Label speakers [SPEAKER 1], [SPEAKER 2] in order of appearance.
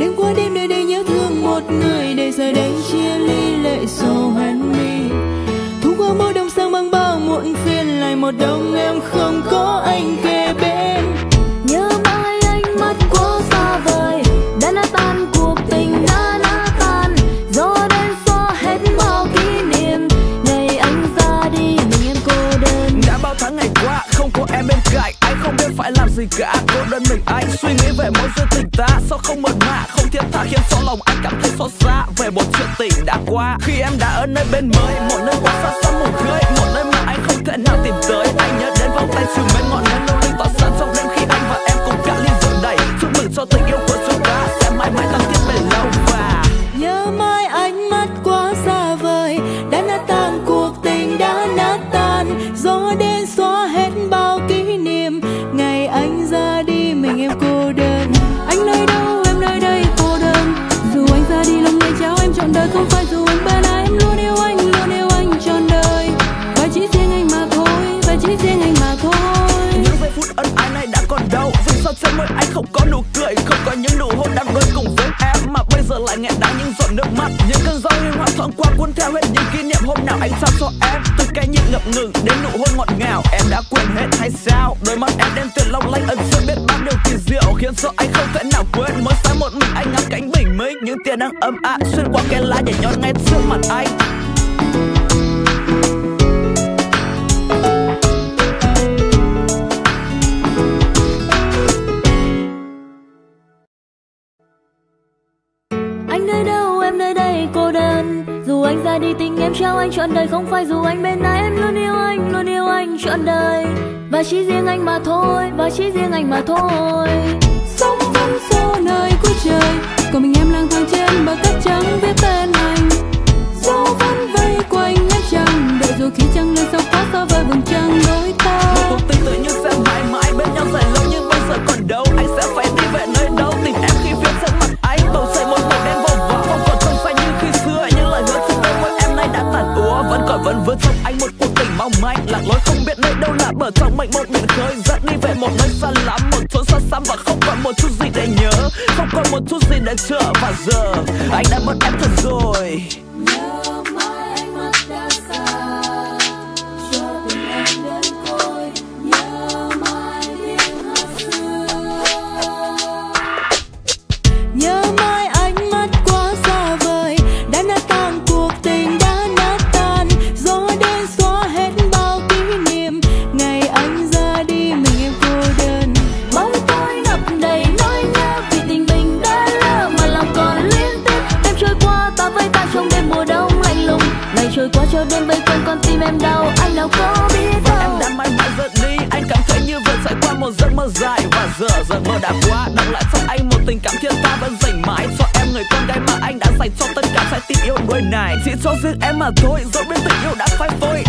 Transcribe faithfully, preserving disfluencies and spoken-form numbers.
[SPEAKER 1] đêm qua đêm nơi đây nhớ thương một người, để giờ đây chia ly lệ sầu hoen mi. Thu qua mỗi đông sang mang bao muộn phiền, lại một đông em không có anh kề bên.
[SPEAKER 2] Nhớ mãi ánh mắt quá xa vời, đã nát tan cuộc tình đã nát tan, gió đến xóa hết bao kỷ niệm. Ngày anh ra đi mình em cô đơn.
[SPEAKER 3] Đã bao tháng ngày qua không có em bên cạnh, anh không biết phải làm gì cả. Cô đơn mình anh suy nghĩ về mối duyên tình ta, sao không mượt mà không thiết tha khiến cho lòng anh cảm thấy xót xa về một chuyện tình đã qua. Khi em đã ở nơi bên mới, một nơi quá xa xăm một khơi, một nơi mà anh không thể nào tìm tới. Anh nhớ đến vòng tay chiều mến ngọn nến lung linh tỏa sáng trong đêm khi anh và em cùng cạn ly rượu đầy. Chúc mừng cho tình yêu của chúng ta sẽ mãi mãi tăng thiết bền lâu. Và
[SPEAKER 1] nhớ mãi ánh mắt quá xa vời, đã nát tan cuộc tình đã nát tan, gió đến xóa hết bao kỷ niệm. Ngày anh ra đi mình em cô đơn. Anh nơi đâu em nơi đây cô đơn, dù anh ra đi lòng người trao em trọn đời, không phải dù anh bên ai em luôn yêu anh luôn yêu anh trọn đời. Và chỉ riêng anh mà thôi, và chỉ riêng anh mà thôi.
[SPEAKER 3] những giây phút ân ái này đã còn đâu, vì sao trên môi anh không có nụ cười, không có những nụ hôn đắm đuối cùng với em, mà bây giờ lại nghẹn đắng những giọt nước mắt. Những cơn gió hiu hắt thoáng qua cuốn theo hết những kỷ niệm hôm nào anh trao cho em, từ cái nhịp ngập ngừng đến nụ hôn ngọt ngào. Em đã quên hết hay sao? Đôi mắt em đen tuyền long lanh ẩn chứa biết bao điều kỳ diệu, khiến cho anh không thể nào quên. Mỗi sáng một mình anh ngắm cánh bình minh, những tia nắng ấm áp xuyên qua cây lá nhẹ nhõm ngay trước mặt anh.
[SPEAKER 2] Anh nơi đâu em nơi đây cô đơn, dù anh ra đi tình em trao anh trọn đời, không phải dù anh bên ai em luôn yêu anh luôn yêu anh trọn đời. Và chỉ riêng anh mà thôi, và chỉ riêng anh mà thôi.
[SPEAKER 1] Sóng vẫn xô nơi cuối trời, còn mình em lang thang trên bờ cát trắng viết tên anh. Gió vẫn vây quanh ánh trăng, đợi rồi khi trăng lên sông quá xa vời vầng trăng đôi ta.
[SPEAKER 3] Một cuộc tình tự như sẽ mãi mãi bên nhau dài lâu, nhưng bây giờ còn đâu. Anh sẽ phải đi về nơi đâu tìm em khi phía trên mặt anh. Bầu trời một màu đen vô vọng, không còn trong xanh như khi xưa. Những lời hứa trên đôi môi em nay đã tàn úa, vẫn còn vẫn vương trong anh một cuộc tình mong manh. Lạc lối không biết nơi đâu là bờ trong mệnh một biển khơi, dẫn đi về một nơi xa lắm, một chỗ xa xăm và không còn một chút gì để nhớ, không còn một chút gì để chờ. Và giờ anh đã mất em thật rồi.
[SPEAKER 2] Nhớ mãi ánh mắt đã xa, cho tình em đến côi. Nhớ mãi tiếng hát xưa.
[SPEAKER 1] Nhớ mãi ánh mắt quá xa vời, đã nát tan cuộc tình đã nát tan, gió đến xóa hết bao kỷ niệm. Ngày anh ra đi mình em cô đơn.
[SPEAKER 2] Bóng tối ngập đầy nỗi nhớ, vì tình mình đã lỡ mà lòng còn liên tiếp. Đêm trôi qua ta với ta trong đêm mùa đông lạnh lùng, ngày trôi qua cho đêm vây quanh con tim em đau, anh nào có biết đâu.
[SPEAKER 3] Em đã mãi mãi rời đi, anh cảm thấy như vừa trải qua một giấc mơ dài. Và giờ giấc mơ đã qua, đọng lại trong anh một tình cảm thiên ta vẫn dành mãi cho em, người con gái mà anh đã dành cho tất cả trái tim yêu đuối này. Chỉ cho riêng em mà thôi, dẫu biết tình yêu đã phai phôi,